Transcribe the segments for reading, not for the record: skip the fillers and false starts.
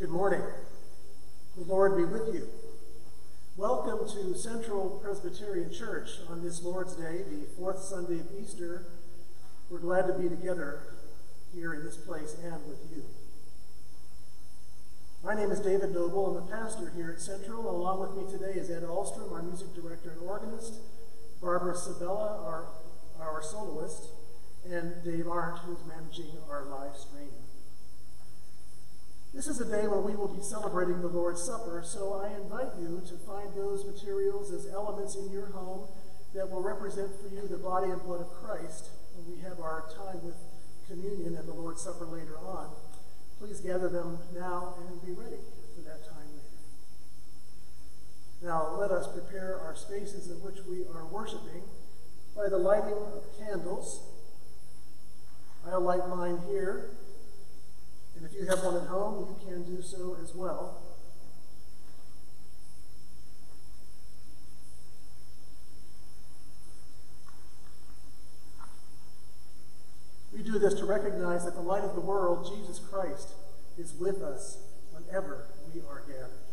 Good morning. The Lord be with you. Welcome to Central Presbyterian Church on this Lord's Day, the fourth Sunday of Easter. We're glad to be together here in this place and with you. My name is David Noble. I'm the pastor here at Central. Along with me today is Ed Ahlstrom, our music director and organist, Barbara Sabella, our soloist, and Dave Arndt, who's managing our live stream. This is a day when we will be celebrating the Lord's Supper, so I invite you to find those materials as elements in your home that will represent for you the body and blood of Christ when we have our time with communion and the Lord's Supper later on. Please gather them now and be ready for that time later. Now let us prepare our spaces in which we are worshiping by the lighting of candles. I'll light mine here. And if you have one at home, you can do so as well. We do this to recognize that the light of the world, Jesus Christ, is with us whenever we are gathered.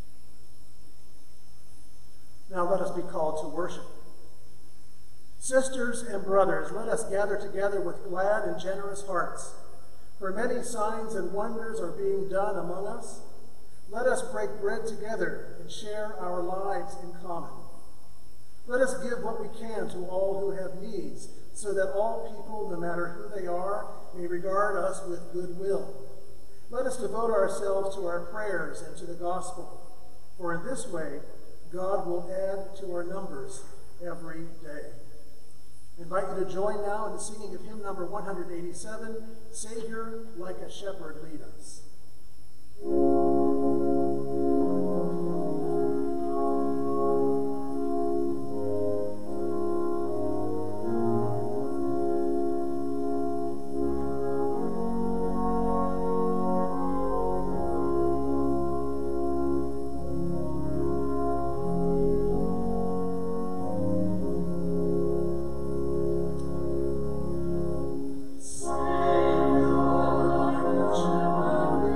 Now let us be called to worship. Sisters and brothers, let us gather together with glad and generous hearts. For many signs and wonders are being done among us. Let us break bread together and share our lives in common. Let us give what we can to all who have needs, so that all people, no matter who they are, may regard us with goodwill. Let us devote ourselves to our prayers and to the gospel, for in this way God will add to our numbers every day. I invite you to join now in the singing of hymn number 187, Savior, Like a Shepherd, Lead Us. Savior, like a shepherd,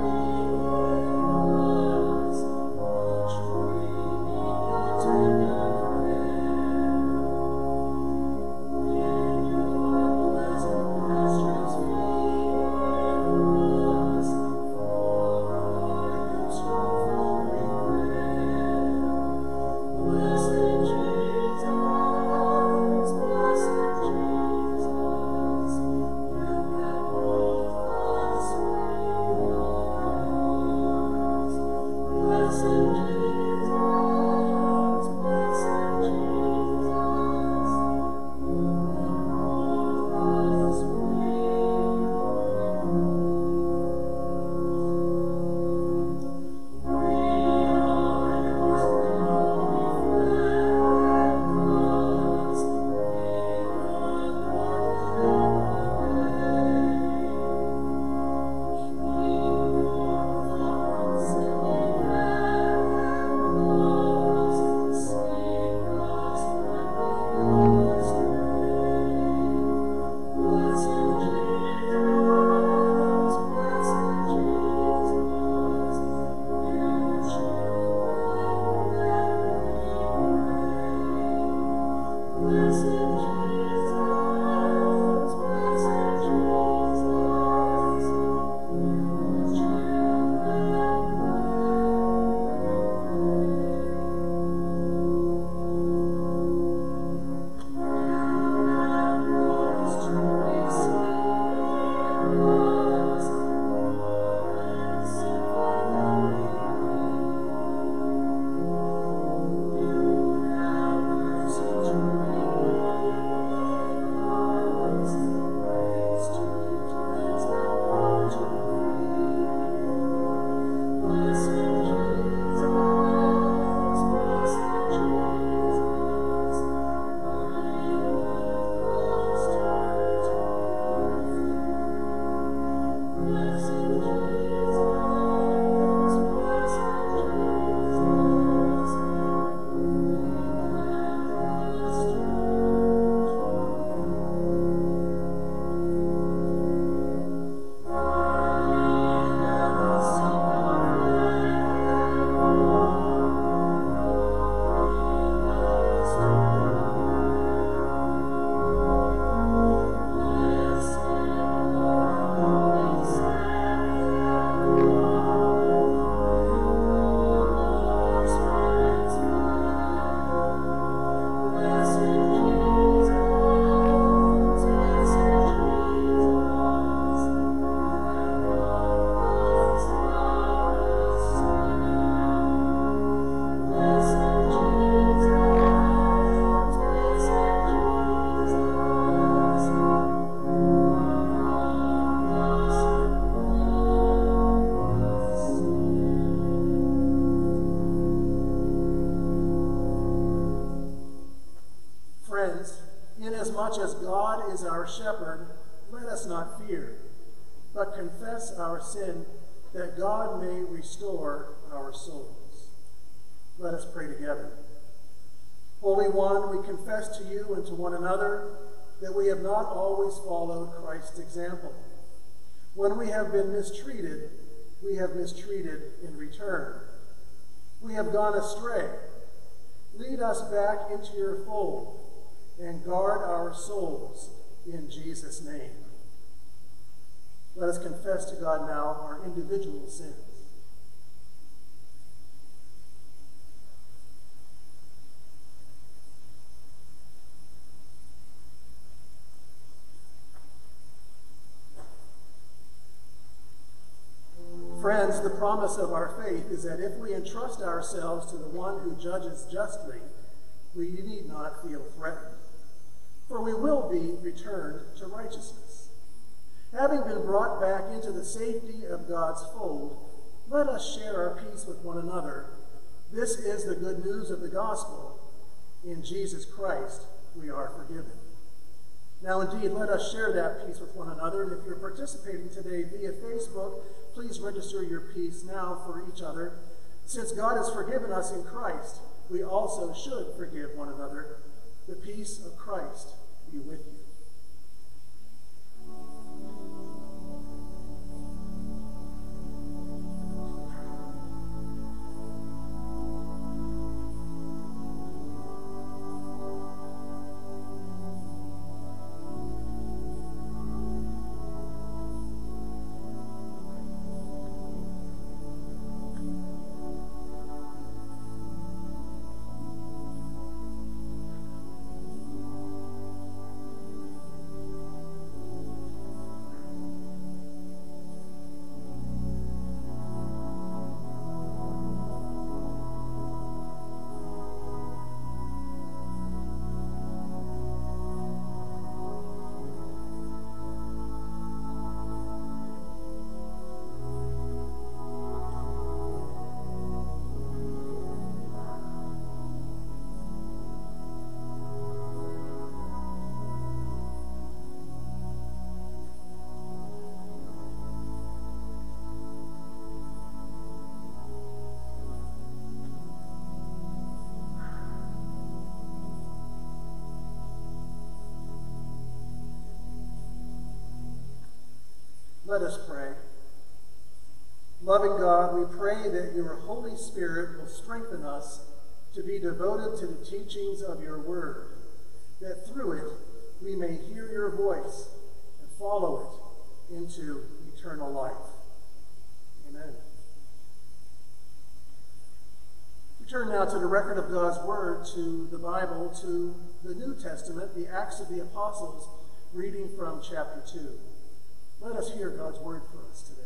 much as God is our shepherd, let us not fear, but confess our sin, that God may restore our souls. Let us pray together. Holy One, we confess to you and to one another that we have not always followed Christ's example. When we have been mistreated, we have mistreated in return. We have gone astray. Lead us back into your fold and guard our souls in Jesus' name. Let us confess to God now our individual sins. Friends, the promise of our faith is that if we entrust ourselves to the one who judges justly, we need not feel threatened, for we will be returned to righteousness. Having been brought back into the safety of God's fold, let us share our peace with one another. This is the good news of the gospel. In Jesus Christ, we are forgiven. Now, indeed, let us share that peace with one another. And if you're participating today via Facebook, please register your peace now for each other. Since God has forgiven us in Christ, we also should forgive one another. The peace of Christ be with you. Let us pray. Loving God, we pray that your Holy Spirit will strengthen us to be devoted to the teachings of your word, that through it we may hear your voice and follow it into eternal life. Amen. We turn now to the record of God's word, to the Bible, to the New Testament, the Acts of the Apostles, reading from chapter 2. Let us hear God's word for us today.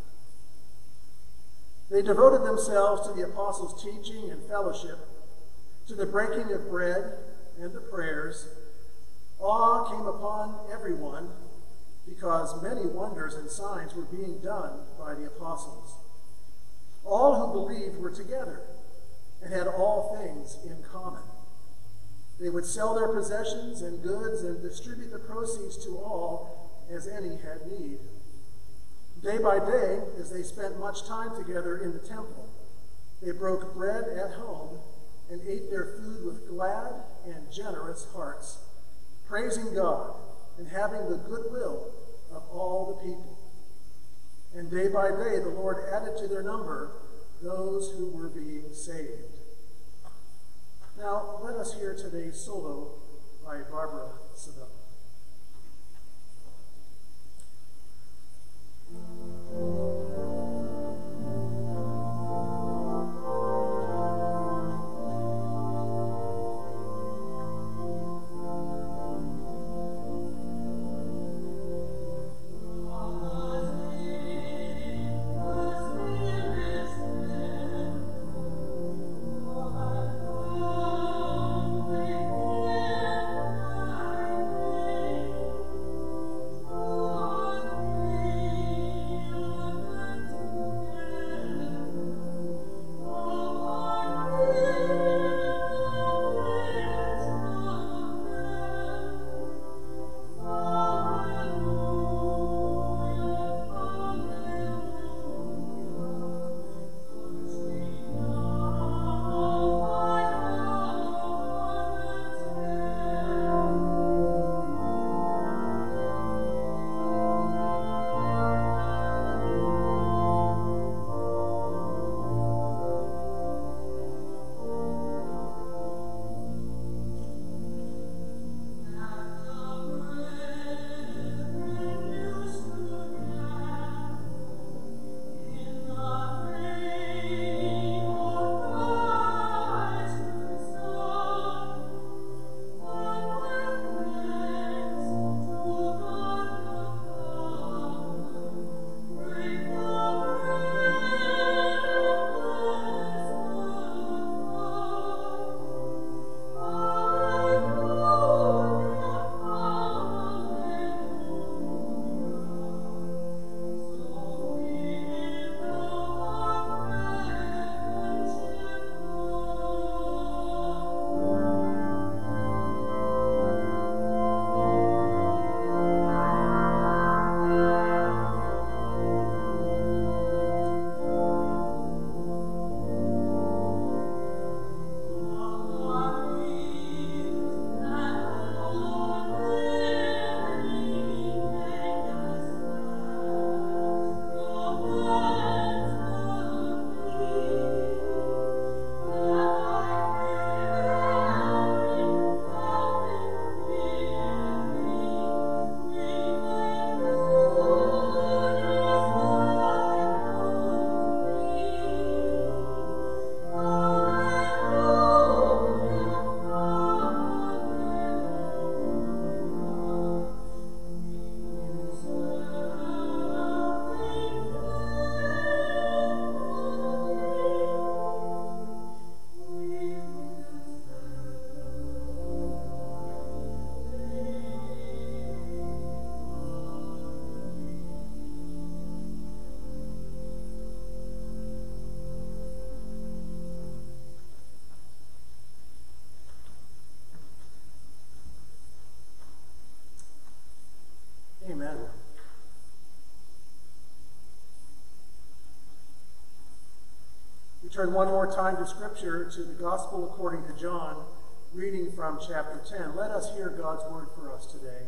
They devoted themselves to the apostles' teaching and fellowship, to the breaking of bread and the prayers. Awe came upon everyone because many wonders and signs were being done by the apostles. All who believed were together and had all things in common. They would sell their possessions and goods and distribute the proceeds to all as any had need. Day by day, as they spent much time together in the temple, they broke bread at home and ate their food with glad and generous hearts, praising God and having the goodwill of all the people. And day by day, the Lord added to their number those who were being saved. Now, let us hear today's solo by Barbara Sabella. Oh, We turn one more time to Scripture, to the Gospel according to John, reading from chapter 10. Let us hear God's word for us today.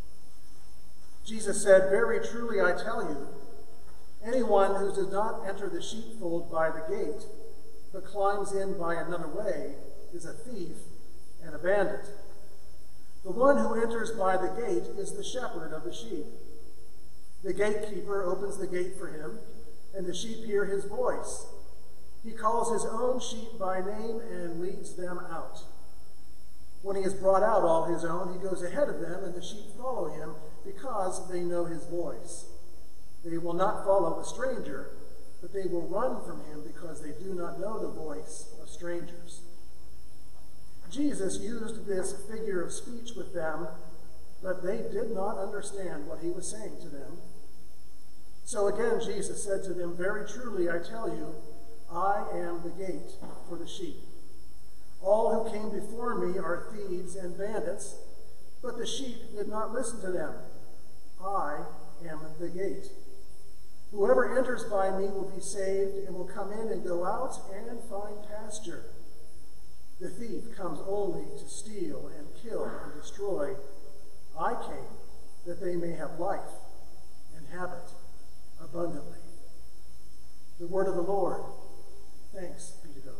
Jesus said, "Very truly I tell you, anyone who does not enter the sheepfold by the gate, but climbs in by another way, is a thief and a bandit. The one who enters by the gate is the shepherd of the sheep. The gatekeeper opens the gate for him, and the sheep hear his voice. He calls his own sheep by name and leads them out. When he has brought out all his own, he goes ahead of them, and the sheep follow him because they know his voice. They will not follow a stranger, but they will run from him because they do not know the voice of strangers." Jesus used this figure of speech with them, but they did not understand what he was saying to them. So again, Jesus said to them, "Very truly I tell you, I am the gate for the sheep. All who came before me are thieves and bandits, but the sheep did not listen to them. I am the gate. Whoever enters by me will be saved and will come in and go out and find pasture. The thief comes only to steal and kill and destroy. I came that they may have life and have it abundantly." The word of the Lord. Thanks be to God.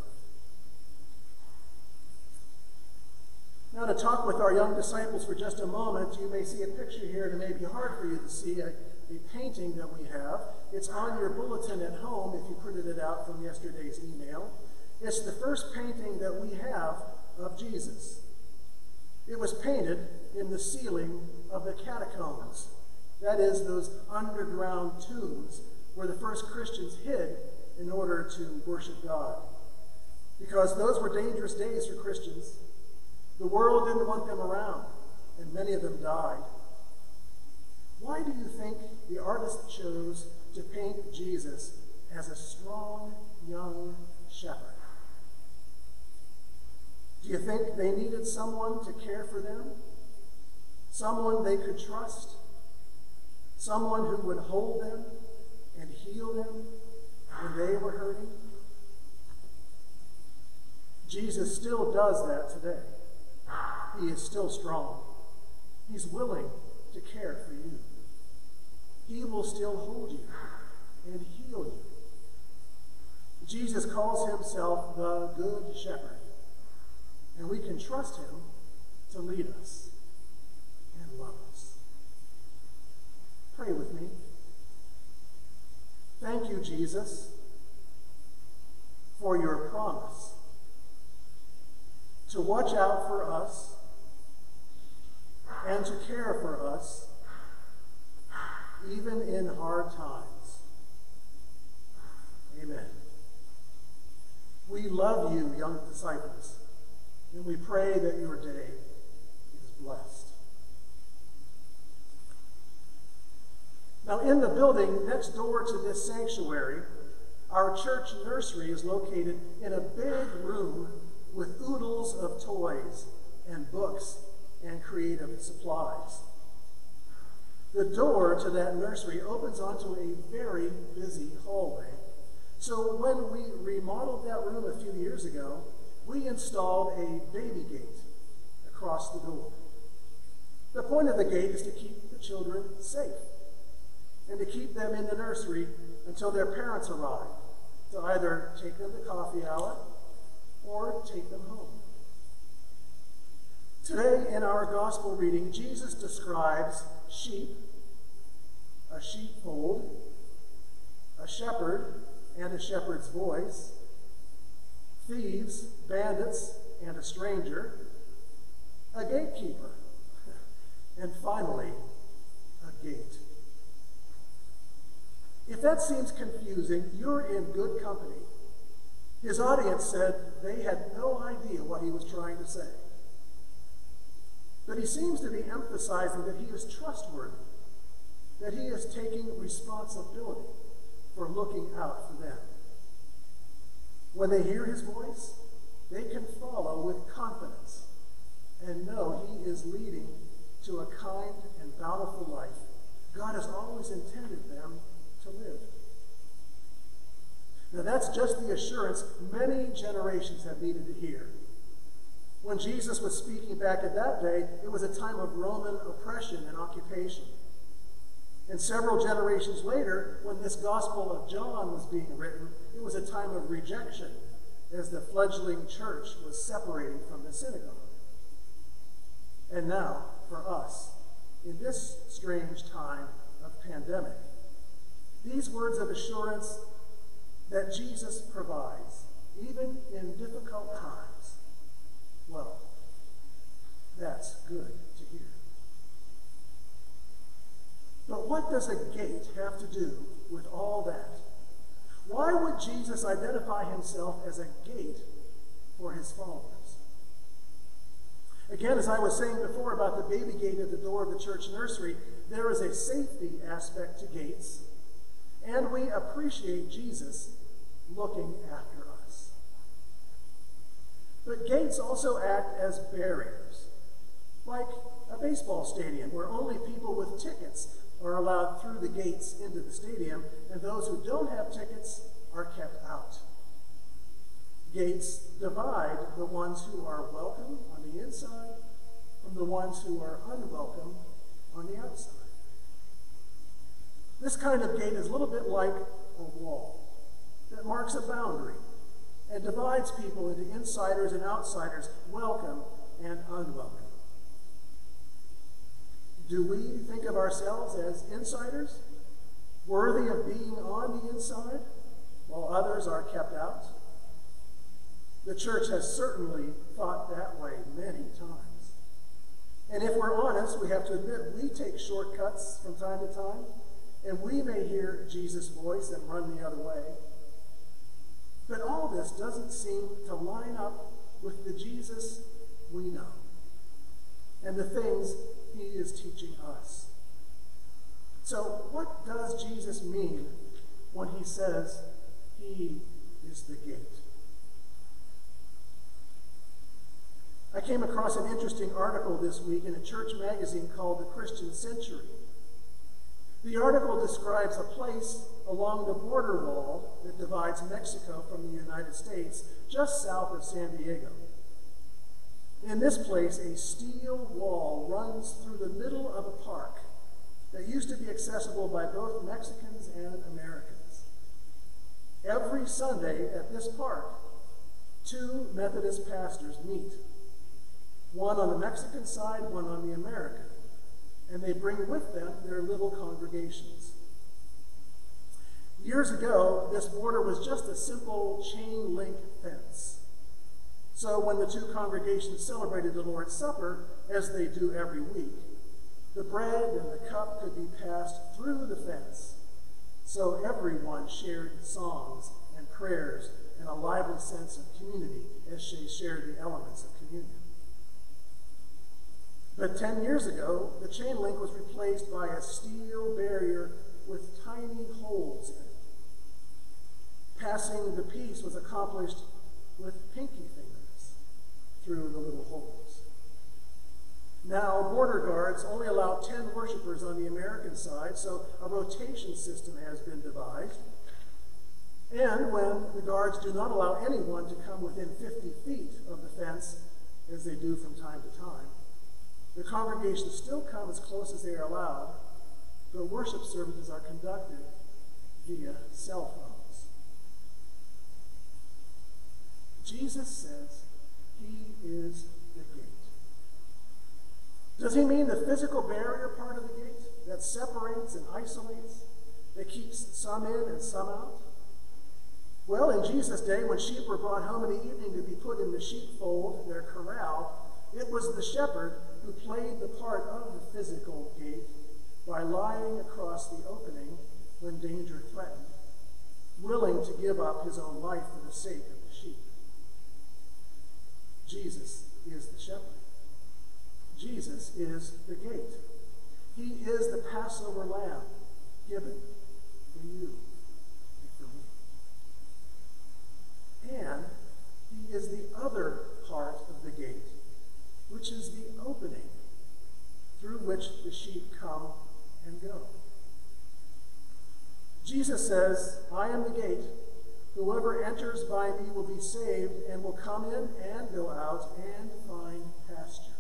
Now, to talk with our young disciples for just a moment, you may see a picture here, and it may be hard for you to see a painting that we have. It's on your bulletin at home if you printed it out from yesterday's email. It's the first painting that we have of Jesus. It was painted in the ceiling of the catacombs. That is, those underground tombs where the first Christians hid in order to worship God. Because those were dangerous days for Christians. The world didn't want them around, and many of them died. Why do you think the artist chose to paint Jesus as a strong young shepherd? Do you think they needed someone to care for them? Someone they could trust? Someone who would hold them and heal them when they were hurting? Jesus still does that today. He is still strong. He's willing to care for you. He will still hold you and heal you. Jesus calls himself the Good Shepherd, and we can trust him to lead us and love us. Pray with me. Thank you, Jesus, for your promise to watch out for us and to care for us even in hard times. Amen. We love you, young disciples, and we pray that your day is blessed. Now, in the building next door to this sanctuary, our church nursery is located in a big room with oodles of toys and books and creative supplies. The door to that nursery opens onto a very busy hallway. So when we remodeled that room a few years ago, we installed a baby gate across the door. The point of the gate is to keep the children safe and to keep them in the nursery until their parents arrive to either take them to coffee hour or take them home. Today in our gospel reading, Jesus describes sheep, a sheepfold, a shepherd and a shepherd's voice, thieves, bandits, and a stranger, a gatekeeper, and finally, a gate. If that seems confusing, you're in good company. His audience said they had no idea what he was trying to say. But he seems to be emphasizing that he is trustworthy, that he is taking responsibility for looking out for them. When they hear his voice, they can follow with confidence and know he is leading to a kind and bountiful life God has always intended them to live. Now that's just the assurance many generations have needed to hear. When Jesus was speaking back at that day, it was a time of Roman oppression and occupation. And several generations later, when this Gospel of John was being written, it was a time of rejection as the fledgling church was separating from the synagogue. And now, for us, in this strange time of pandemic, these words of assurance that Jesus provides, even in difficult times, well, that's good to hear. But what does a gate have to do with all that? Why would Jesus identify himself as a gate for his followers? Again, as I was saying before about the baby gate at the door of the church nursery, there is a safety aspect to gates, and we appreciate Jesus looking after us. But gates also act as barriers, like a baseball stadium where only people with tickets are allowed through the gates into the stadium, and those who don't have tickets are kept out. Gates divide the ones who are welcome on the inside from the ones who are unwelcome on the outside. This kind of gate is a little bit like a wall that marks a boundary and divides people into insiders and outsiders, welcome and unwelcome. Do we think of ourselves as insiders, worthy of being on the inside, while others are kept out? The church has certainly thought that way many times. And if we're honest, we have to admit we take shortcuts from time to time, and we may hear Jesus' voice and run the other way. But all this doesn't seem to line up with the Jesus we know and the things he is teaching us. So what does Jesus mean when he says he is the gate? I came across an interesting article this week in a church magazine called The Christian Century. The article describes a place along the border wall that divides Mexico from the United States, just south of San Diego. In this place, a steel wall runs through the middle of a park that used to be accessible by both Mexicans and Americans. Every Sunday at this park, 2 Methodist pastors meet, one on the Mexican side, one on the American, and they bring with them their little congregations. Years ago, this border was just a simple chain link fence. So when the 2 congregations celebrated the Lord's Supper, as they do every week, the bread and the cup could be passed through the fence. So everyone shared songs and prayers and a lively sense of community as they shared the elements of communion. But 10 years ago, the chain link was replaced by a steel barrier with tiny holes in it. Passing the peace was accomplished with pinky fingers through the little holes. Now, border guards only allow 10 worshipers on the American side, so a rotation system has been devised. And when the guards do not allow anyone to come within 50 feet of the fence, as they do from time to time, the congregations still come as close as they are allowed, but worship services are conducted via cell phones. Jesus says he is the gate. Does he mean the physical barrier part of the gate that separates and isolates, that keeps some in and some out? Well, in Jesus' day, when sheep were brought home in the evening to be put in the sheepfold, their corral, it was the shepherd who played the part of the physical gate by lying across the opening when danger threatened, willing to give up his own life for the sake of the sheep. Jesus is the shepherd. Jesus is the gate. He is the Passover lamb given for you and for me. And he is the other part of the gate, which is the opening through which the sheep come and go. Jesus says, I am the gate. Whoever enters by me will be saved and will come in and go out and find pasture.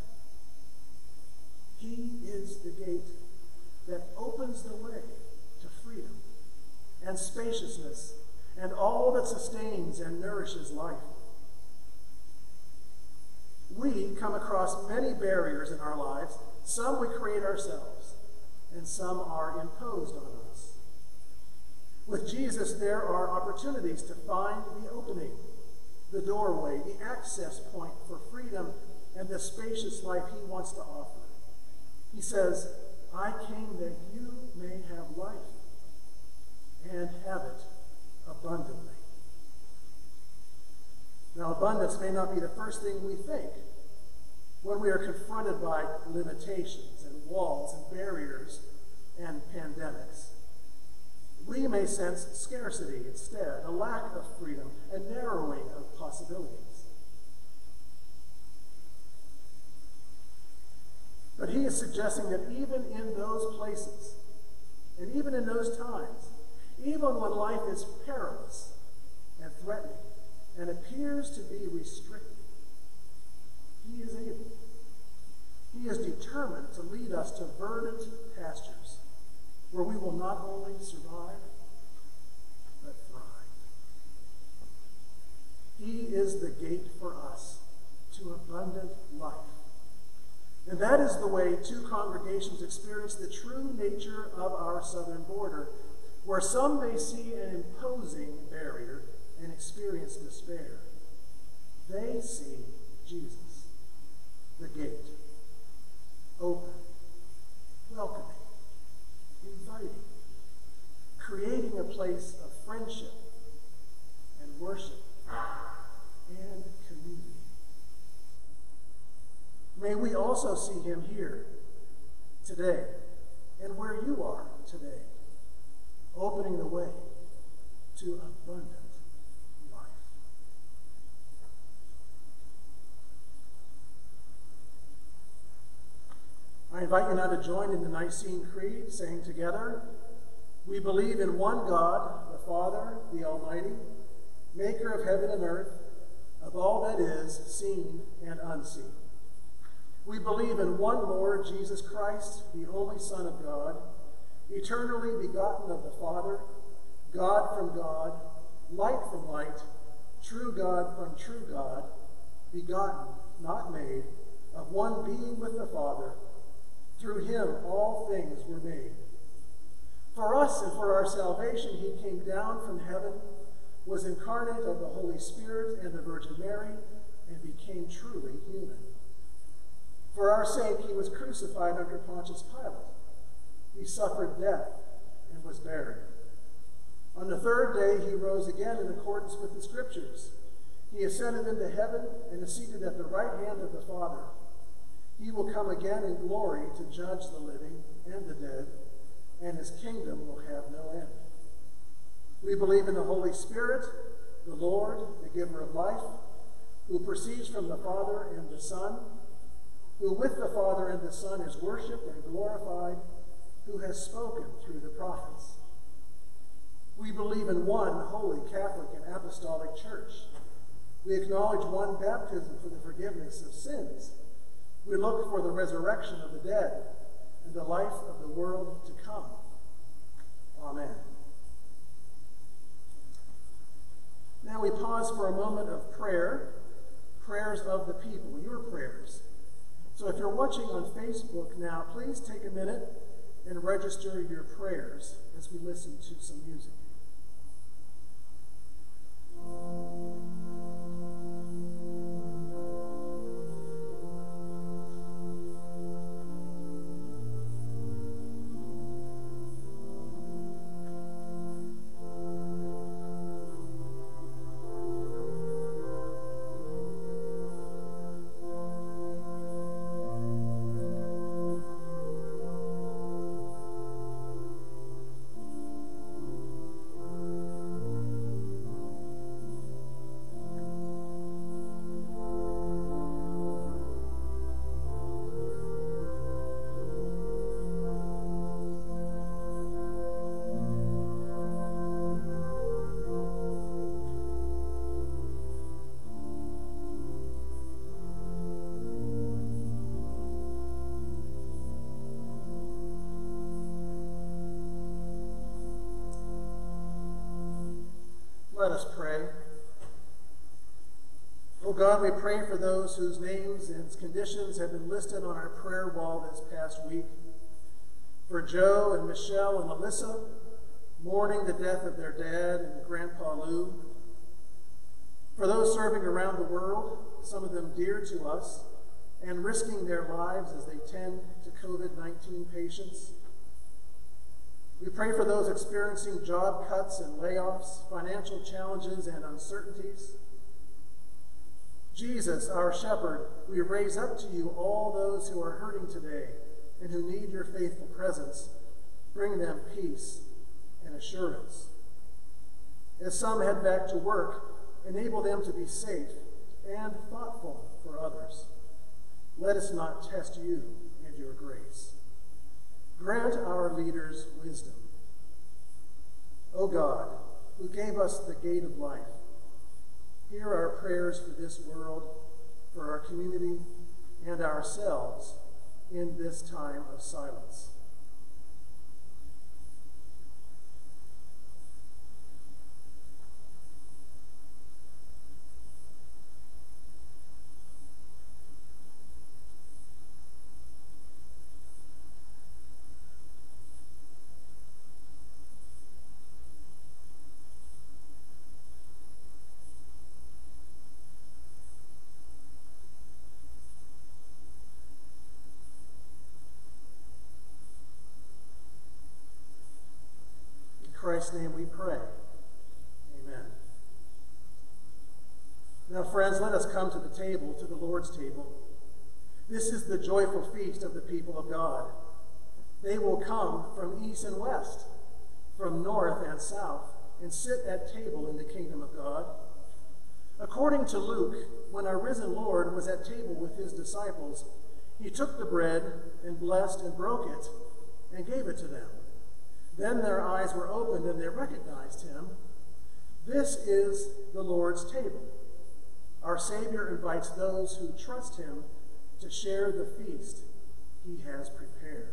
He is the gate that opens the way to freedom and spaciousness and all that sustains and nourishes life. We come across many barriers in our lives. Some we create ourselves, and some are imposed on us. With Jesus, there are opportunities to find the opening, the doorway, the access point for freedom and the spacious life he wants to offer. He says, I came that you may have life and have it abundantly. Now, abundance may not be the first thing we think when we are confronted by limitations and walls and barriers and pandemics. We may sense scarcity instead, a lack of freedom, a narrowing of possibilities. But he is suggesting that even in those places, and even in those times, even when life is perilous and threatening and appears to be restricted, he is able. He is determined to lead us to verdant pastures where we will not only survive, but thrive. He is the gate for us to abundant life. And that is the way two congregations experience the true nature of our southern border, where some may see an imposing barrier and experience despair. They see Jesus, the gate, open, welcoming, inviting, creating a place of friendship and worship and community. May we also see him here today and where you are today, opening the way to abundant life. I invite you now to join in the Nicene Creed, saying together, we believe in one God, the Father, the Almighty, maker of heaven and earth, of all that is seen and unseen. We believe in one Lord, Jesus Christ, the only Son of God, eternally begotten of the Father, God from God, light from light, true God from true God, begotten, not made, of one being with the Father. Through him all things were made. For us and for our salvation he came down from heaven, was incarnate of the Holy Spirit and the Virgin Mary, and became truly human. For our sake he was crucified under Pontius Pilate. He suffered death and was buried. On the third day he rose again in accordance with the Scriptures. He ascended into heaven and is seated at the right hand of the Father. He will come again in glory to judge the living and the dead, and his kingdom will have no end. We believe in the Holy Spirit, the Lord, the giver of life, who proceeds from the Father and the Son, who with the Father and the Son is worshipped and glorified, who has spoken through the prophets. We believe in one holy Catholic and Apostolic Church. We acknowledge one baptism for the forgiveness of sins. We look for the resurrection of the dead and the life of the world to come. Amen. Now we pause for a moment of prayer, prayers of the people, your prayers. So if you're watching on Facebook now, please take a minute and register your prayers as we listen to some music. Let us pray. Oh God, we pray for those whose names and conditions have been listed on our prayer wall this past week. For Joe and Michelle and Alyssa, mourning the death of their dad and Grandpa Lou. For those serving around the world, some of them dear to us, and risking their lives as they tend to COVID-19 patients. We pray for those experiencing job cuts and layoffs, financial challenges and uncertainties. Jesus, our shepherd, we raise up to you all those who are hurting today and who need your faithful presence. Bring them peace and assurance. As some head back to work, enable them to be safe and thoughtful for others. Let us not test you and your grace. Grant our leaders wisdom. O God, who gave us the gate of life, hear our prayers for this world, for our community, and ourselves in this time of silence. In Christ's name we pray. Amen. Now, friends, let us come to the table, to the Lord's table. This is the joyful feast of the people of God. They will come from east and west, from north and south, and sit at table in the kingdom of God. According to Luke, when our risen Lord was at table with his disciples, he took the bread and blessed and broke it and gave it to them. Then their eyes were opened and they recognized him. This is the Lord's table. Our Savior invites those who trust him to share the feast he has prepared.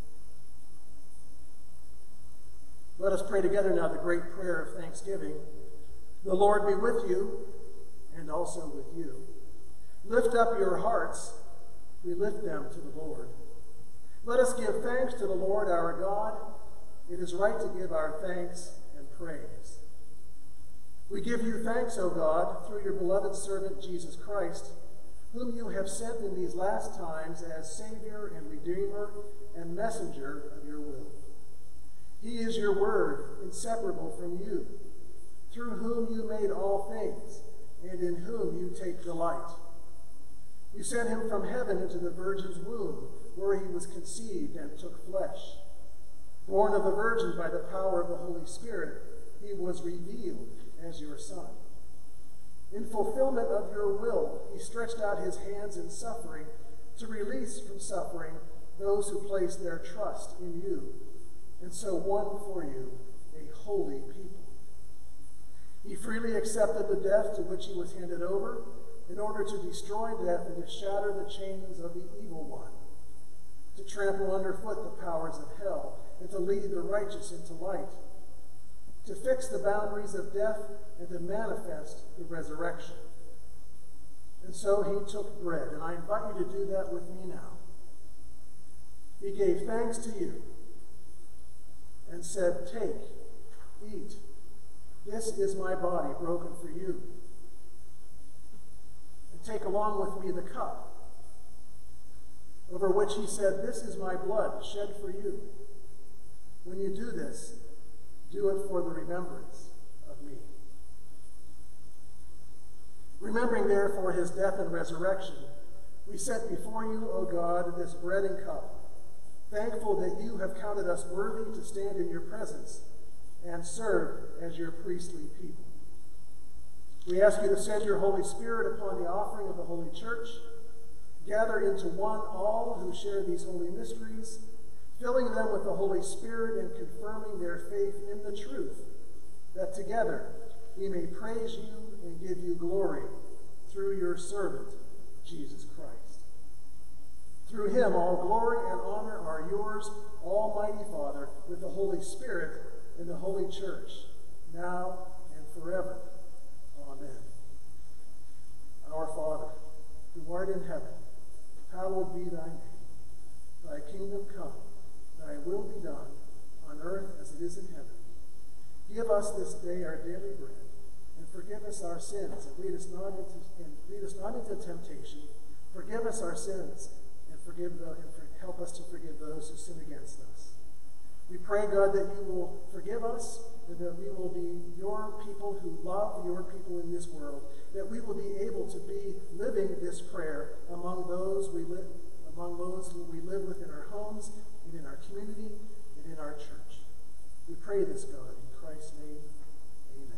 Let us pray together now the great prayer of thanksgiving. The Lord be with you and also with you. Lift up your hearts. We lift them to the Lord. Let us give thanks to the Lord our God. It is right to give our thanks and praise. We give you thanks, O God, through your beloved servant Jesus Christ, whom you have sent in these last times as Savior and Redeemer and messenger of your will. He is your word, inseparable from you, through whom you made all things, and in whom you take delight. You sent him from heaven into the Virgin's womb, where he was conceived and took flesh. Born of the Virgin by the power of the Holy Spirit, he was revealed as your Son. In fulfillment of your will, he stretched out his hands in suffering to release from suffering those who place their trust in you, and so won for you a holy people. He freely accepted the death to which he was handed over in order to destroy death and to shatter the chains of the evil one, to trample underfoot the powers of hell, and to lead the righteous into light, to fix the boundaries of death and to manifest the resurrection. And so he took bread, and I invite you to do that with me now. He gave thanks to you and said, "Take, eat. This is my body broken for you. And take along with me the cup, over which he said, 'This is my blood shed for you. When you do this, do it for the remembrance of me.'" Remembering therefore his death and resurrection, we set before you, O God, this bread and cup, thankful that you have counted us worthy to stand in your presence and serve as your priestly people. We ask you to send your Holy Spirit upon the offering of the Holy Church, gather into one all who share these holy mysteries, filling them with the Holy Spirit and confirming their faith in the truth, that together we may praise you and give you glory through your servant, Jesus Christ. Through him all glory and honor are yours, Almighty Father, with the Holy Spirit and the Holy Church, now and forever. Amen. Our Father, who art in heaven, hallowed be thy name. Thy kingdom come, thy will be done, on earth as it is in heaven. Give us this day our daily bread, and forgive us our sins, and lead us not into temptation. Forgive us our sins, and help us to forgive those who sin against us. We pray, God, that you will forgive us, and that we will be your people who love your people in this world, that we will be able to be living this prayer among those who we live with in our homes, and in our community, and in our church. We pray this, God, in Christ's name. Amen.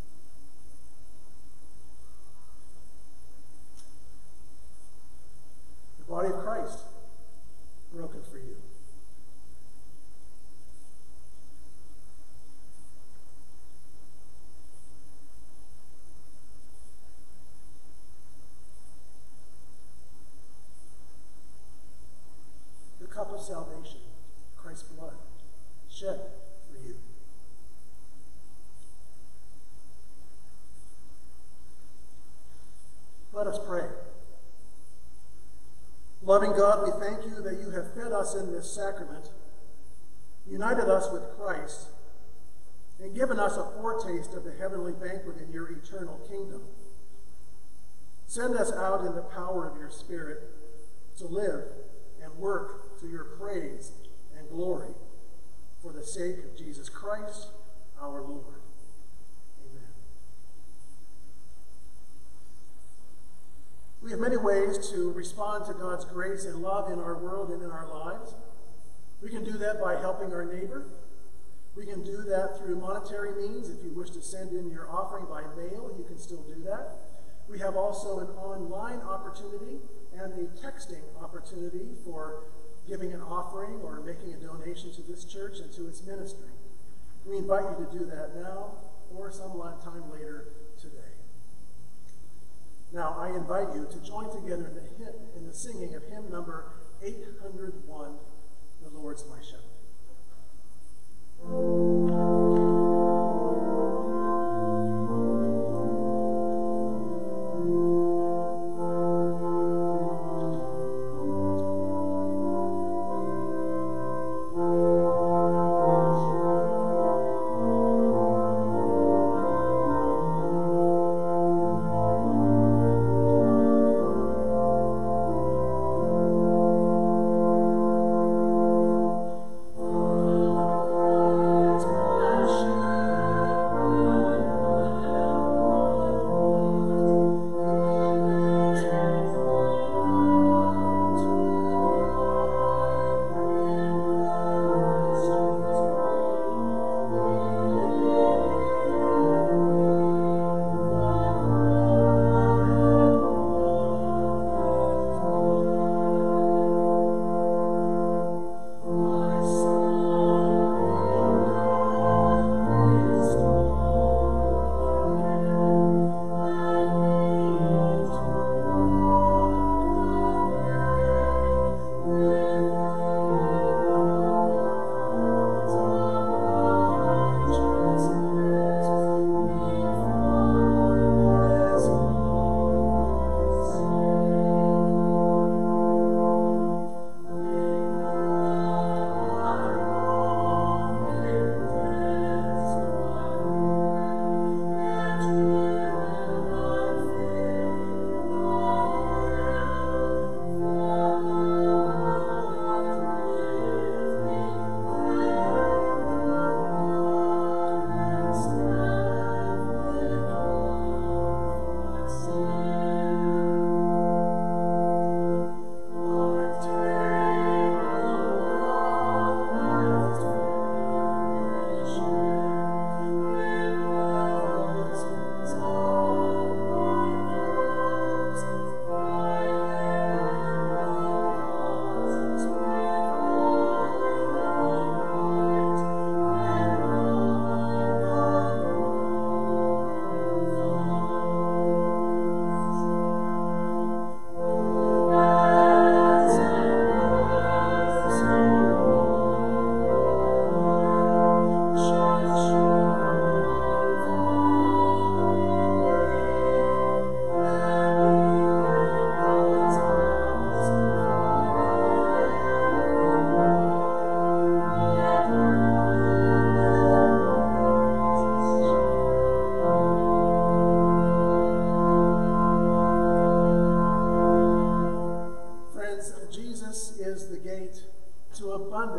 The body of Christ, broken for you. The cup of salvation, Christ's blood, shed for you. Let us pray. Loving God, we thank you that you have fed us in this sacrament, united us with Christ, and given us a foretaste of the heavenly banquet in your eternal kingdom. Send us out in the power of your Spirit to live and work to your praise and glory for the sake of Jesus Christ, our Lord. Amen. We have many ways to respond to God's grace and love in our world and in our lives. We can do that by helping our neighbor. We can do that through monetary means. If you wish to send in your offering by mail, you can still do that. We have also an online opportunity and a texting opportunity for giving an offering or making a donation to this church and to its ministry. We invite you to do that now or some time later today. Now, I invite you to join together in the singing of hymn number 801, The Lord's My Shepherd. It's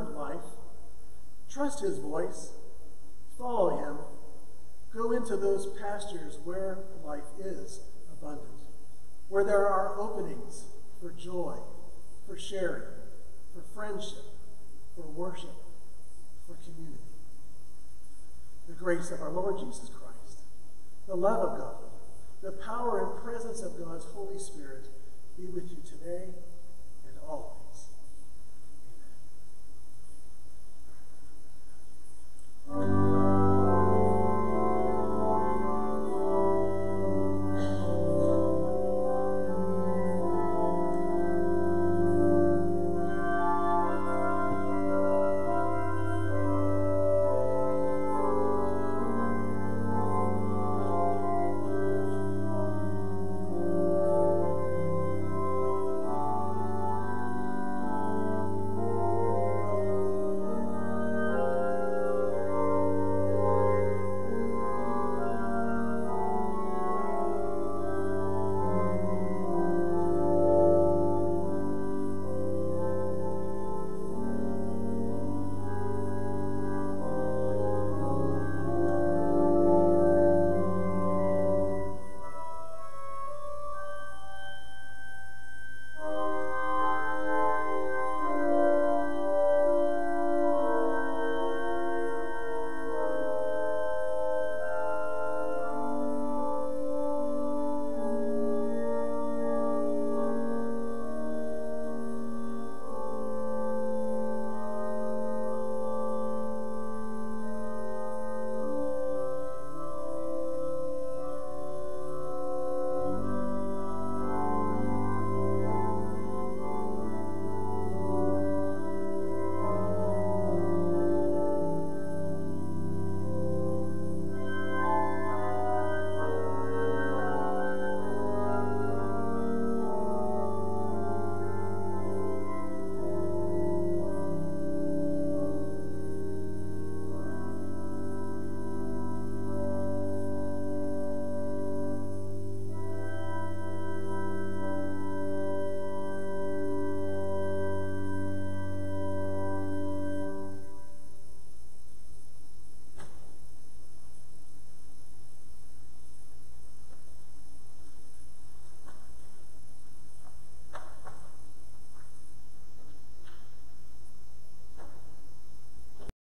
abundant life, trust his voice, follow him, go into those pastures where life is abundant, where there are openings for joy, for sharing, for friendship, for worship, for community. The grace of our Lord Jesus Christ, the love of God, the power and presence of God's Holy Spirit be with you today and always. Amen.